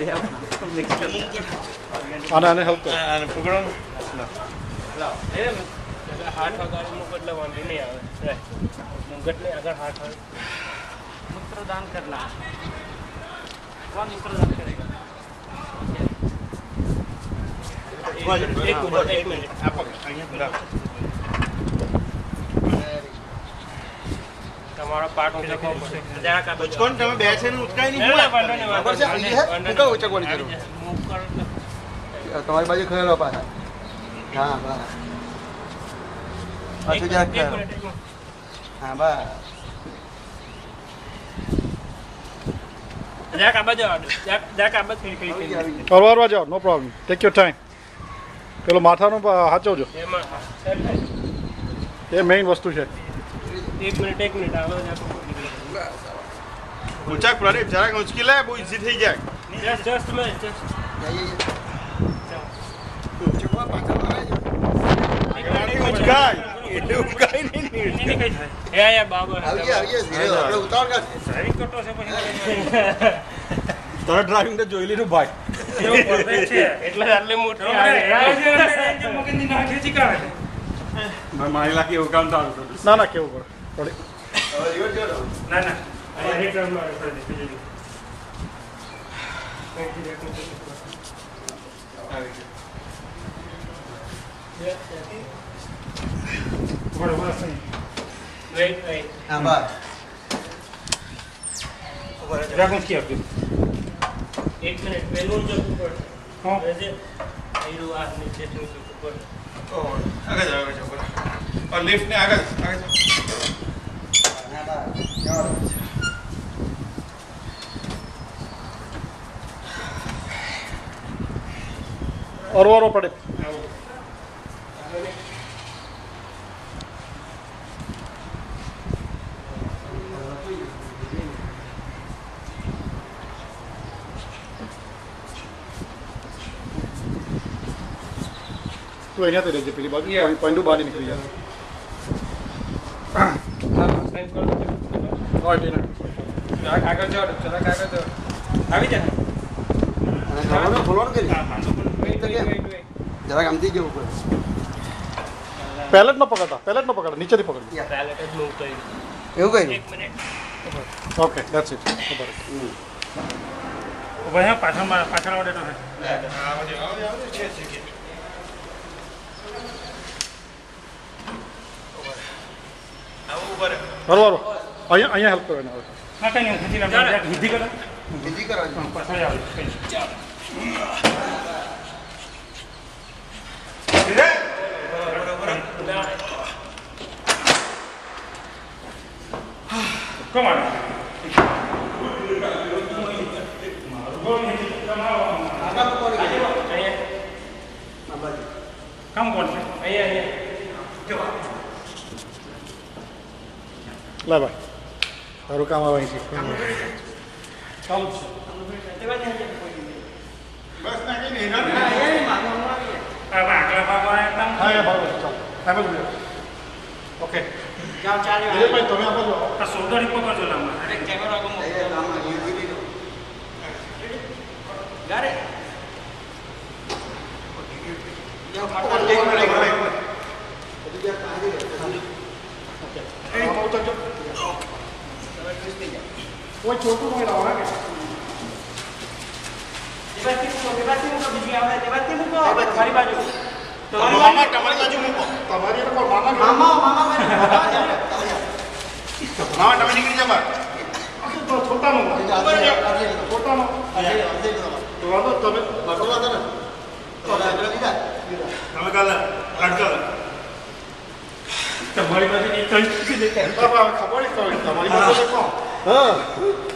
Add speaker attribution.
Speaker 1: આને હેલ્પ કરો
Speaker 2: આને પકડો
Speaker 3: હાથ વગાડી મુકટ એટલે વાંધી નહીં આવે મુકટ ને અગર હાથ આવે મૂत्रदान करना कौन मूत्रदान करेगा एक मिनट
Speaker 2: आप અહીંયા
Speaker 3: તમારો પાર્ટ હું લખો જરા કા બચો
Speaker 2: કોણ તમે બેસે ને ઉચકાઈ નહીં
Speaker 4: ખબર છે અહીં હે મુકા ઉચકવાની જરૂર
Speaker 3: મૂવ કરો
Speaker 4: તમારી બાજુ ખરેલો પાછા હા બસ પાછું જરાક હા બસ
Speaker 3: જરા કા બચો જરા કા બચ ખરી
Speaker 1: પરવારવા જાઓ no problem take your time પેલો માથાનો હાચવજો
Speaker 3: એમાં
Speaker 1: એ મેઇન વસ્તુ છે
Speaker 3: એક મિનિટ આવો
Speaker 2: ઉચક પ્રદીપ જરાક ઉચકી લે બહુ ઈઝી થઈ જાય
Speaker 3: જસ્ટ મિનિટ
Speaker 4: ઉચકવા પાછા આવે
Speaker 2: ઉચકાય એટલે ઉચકાય નહીં
Speaker 3: હે યા બાબા
Speaker 4: આવીએ ધીરે આપણે ઉતાવળ કર
Speaker 3: ડ્રાઇવિંગ કરતો છે પછી
Speaker 1: તારા ડ્રાઇવિંગ તો જોઈ લીધું ભાઈ
Speaker 3: એવું પરફેક્ટ છે એટલે આટલે મોટી આવે મગજની નાખે છે કાઢે
Speaker 2: મારી લાગે એવું કામ ચાલુ
Speaker 1: ના ના કેવું પડે
Speaker 3: ના આ રિટર્ન માં કરી વેઇટ
Speaker 4: હા બસ
Speaker 1: જરા કોણ કી આપજો
Speaker 3: એક મિનિટ પહેલું જ ઉપર હા રેજે આયુ આ નીચે થી ઉપર
Speaker 2: આગળ જાઓ और लिफ्ट ने આગળ
Speaker 1: और वारो पड़े तो અહીંયા તો રહેજે પેલી બાજુ પાંડુ બહાર નીકળી જાય
Speaker 3: આગળ જાઓ આવી જા
Speaker 4: ખોલવાનું કરી જરાક આમથી જવું પડે
Speaker 1: પેલેટ ન પકડતા નીચેથી પકડ
Speaker 3: પેલેટ જ મૂવ કરી
Speaker 4: એવું કઈ
Speaker 3: એક મિનિટ
Speaker 1: ઓકે ધેટ્સ ઇટ ખબર
Speaker 3: ભાઈ પાછળ વાળે તો
Speaker 2: છે
Speaker 1: બરોબર અહીંયા હેલ્પ કરો એને હવે
Speaker 3: હા કઈ નહીં ખીચી લાવ હિન્દી કરો
Speaker 4: હિન્દી કરવાની
Speaker 3: પાછળ આવો Come on. Come on.
Speaker 1: લે ભાઈ તારું કામ આવે છે ચાલુ છે
Speaker 2: બસ ના કઈ નહીં
Speaker 1: હા એ બરાબર છે ચાલો એમ જ ઓકે
Speaker 3: ચાલો
Speaker 1: એ ભાઈ તમે આપો છો
Speaker 3: આ શોલ્ડર ઉપર કરજો લાંબા અરે કેમેરા આગળ ગારે
Speaker 1: કોઈ ચોટું કોઈ લાવો ને
Speaker 3: દેવાતી મૂકો બીજી આવે દેવાતી મૂકો મારી બાજુ
Speaker 2: તમારી બાજુ મૂકો
Speaker 1: તમારી તો કોઈ મામા
Speaker 4: મામા
Speaker 2: તમે નીકળી જા બહાર
Speaker 1: તો છોટાનો છોટાનો તો વાંધો તમે
Speaker 2: તમે કાલે અડકલ
Speaker 3: તમારી બાજુ નીકળી
Speaker 1: ખબર તમારી બાજુ કોણ હા